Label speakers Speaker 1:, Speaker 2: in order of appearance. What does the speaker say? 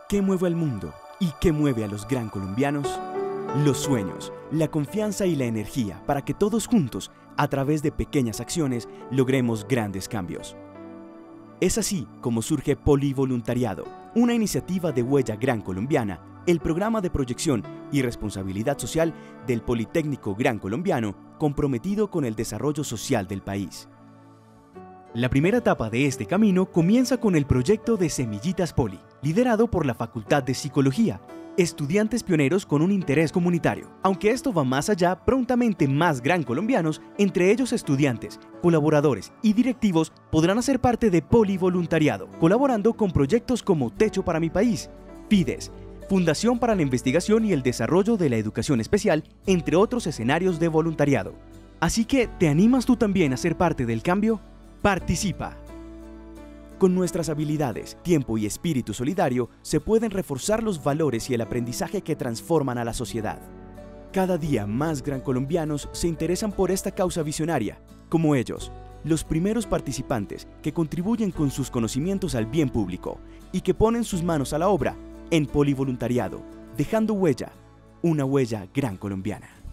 Speaker 1: ¿Qué mueve al mundo y qué mueve a los gran colombianos? Los sueños, la confianza y la energía para que todos juntos, a través de pequeñas acciones, logremos grandes cambios. Es así como surge Polivoluntariado, una iniciativa de Huella Gran Colombiana, el programa de proyección y responsabilidad social del Politécnico Gran Colombiano, comprometido con el desarrollo social del país. La primera etapa de este camino comienza con el proyecto de Semillitas Poli, liderado por la Facultad de Psicología, estudiantes pioneros con un interés comunitario. Aunque esto va más allá, prontamente más gran colombianos, entre ellos estudiantes, colaboradores y directivos, podrán hacer parte de Polivoluntariado, colaborando con proyectos como Techo para mi País, FIDES, Fundación para la Investigación y el Desarrollo de la Educación Especial, entre otros escenarios de voluntariado. Así que, ¿te animas tú también a ser parte del cambio? Participa. Con nuestras habilidades, tiempo y espíritu solidario se pueden reforzar los valores y el aprendizaje que transforman a la sociedad. Cada día más gran colombianos se interesan por esta causa visionaria, como ellos, los primeros participantes que contribuyen con sus conocimientos al bien público y que ponen sus manos a la obra en Polivoluntariado, dejando huella, una huella gran colombiana.